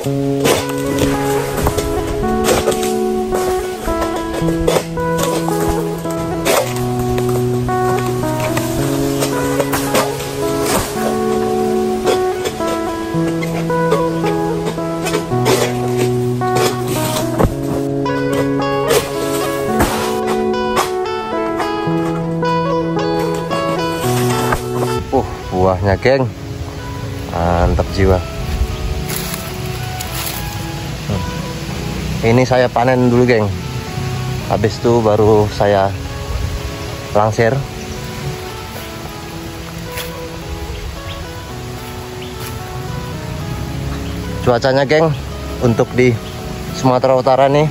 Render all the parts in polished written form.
Buahnya geng, mantap jiwa. Ini saya panen dulu geng, habis itu baru saya langsir. Cuacanya geng untuk di Sumatera Utara nih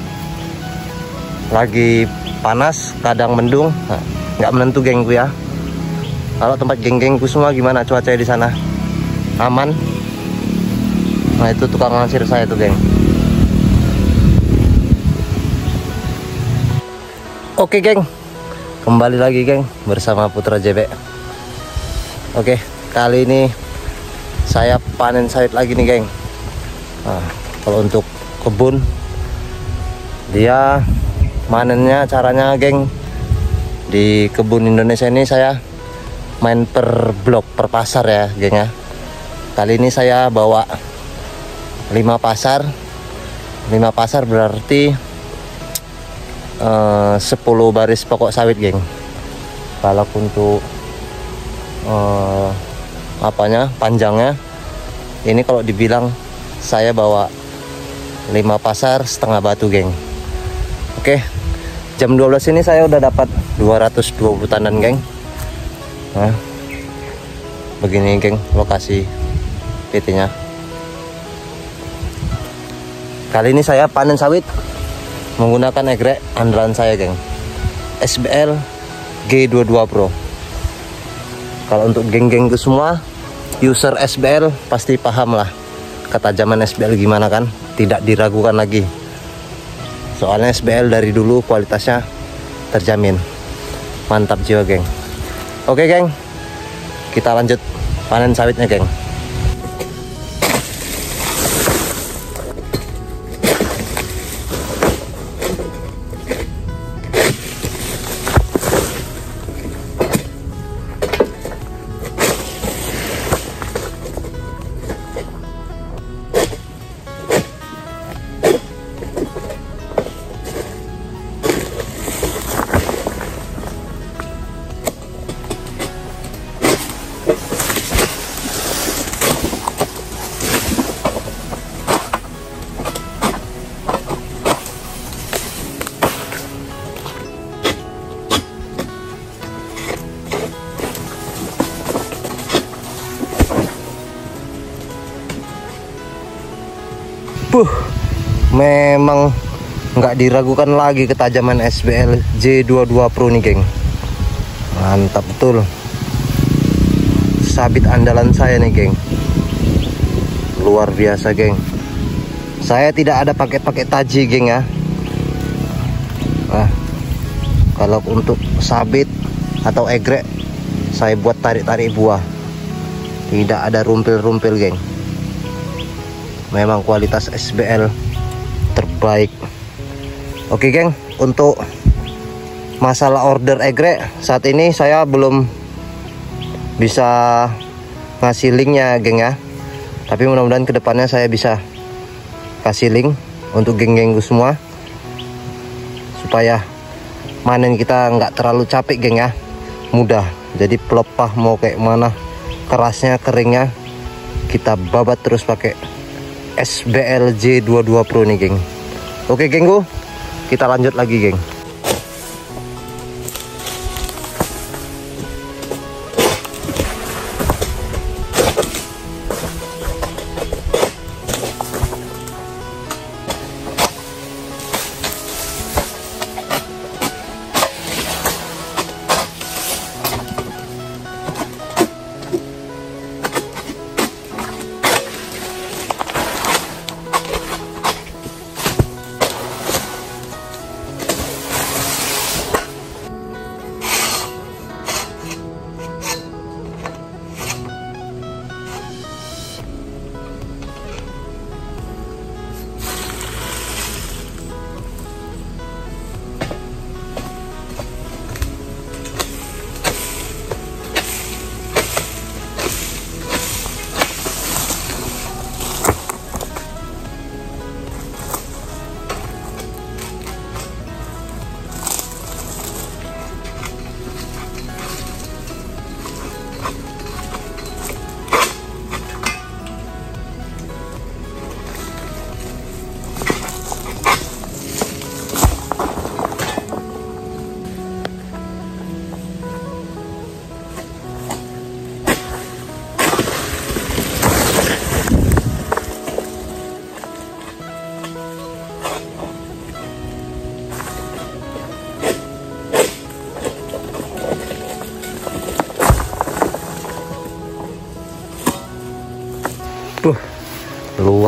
lagi panas, kadang mendung, nggak menentu gengku ya. Kalau tempat geng-gengku semua gimana cuacanya di sana? Aman? Nah itu tukang langsir saya tuh geng. Oke geng, kembali lagi geng bersama Putra JB. Oke, kali ini saya panen sawit lagi nih geng. Nah, kalau untuk kebun, dia manennya caranya geng, di kebun Indonesia ini saya main per blok, per pasar ya geng ya. Kali ini saya bawa 5 pasar. 5 pasar berarti 10 baris pokok sawit geng. Kalau untuk panjangnya ini kalau dibilang saya bawa 5 pasar setengah batu geng. Oke, jam 12 ini saya udah dapat 220 tandan geng. Nah, begini geng lokasi PT-nya. Kali ini saya panen sawit menggunakan egrek andalan saya geng, SBL G22 Pro. Kalau untuk geng-gengku semua user SBL pasti paham lah ketajaman SBL gimana kan, tidak diragukan lagi. Soalnya SBL dari dulu kualitasnya terjamin. Mantap jiwa geng. Oke geng, kita lanjut panen sawitnya geng. Memang nggak diragukan lagi ketajaman SBL G22 Pro nih geng. Mantap betul, sabit andalan saya nih geng, luar biasa geng. Saya tidak ada pakai taji geng ya. Nah, kalau untuk sabit atau egrek saya buat tarik-tarik buah, tidak ada rumpil-rumpil geng. Memang kualitas SBL terbaik. Oke geng, untuk masalah order egrek saat ini saya belum bisa ngasih linknya geng ya. Tapi mudah-mudahan kedepannya saya bisa kasih link untuk geng-gengku semua, supaya manen kita nggak terlalu capek geng ya, mudah. Jadi pelepah mau kayak mana, kerasnya keringnya kita babat terus pakai SBL G22 Pro nih geng. Oke gengku, kita lanjut lagi geng.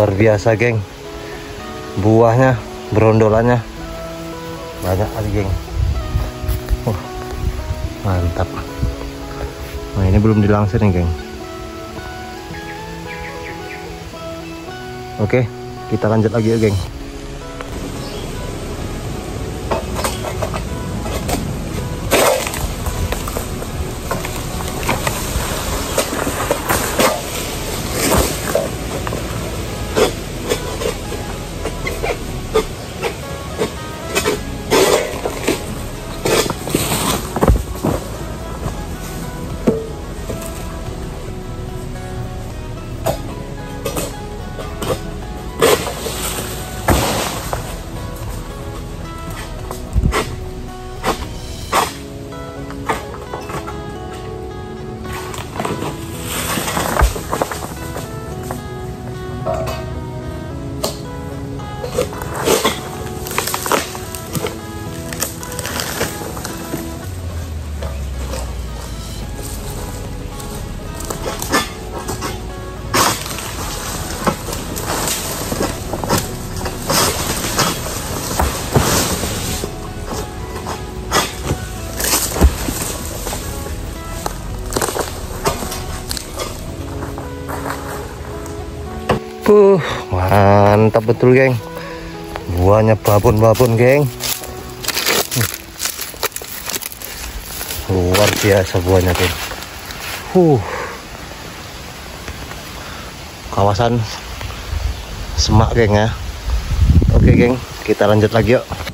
luar biasa, geng. Buahnya, berondolannya banyak kali, geng. Mantap. Nah, ini belum dilangsir nih, geng. Oke, kita lanjut lagi ya, geng. Mantap betul, geng. Buahnya babon-babon, geng. Luar biasa buahnya, geng. Kawasan semak, geng ya. Oke, geng, kita lanjut lagi yuk.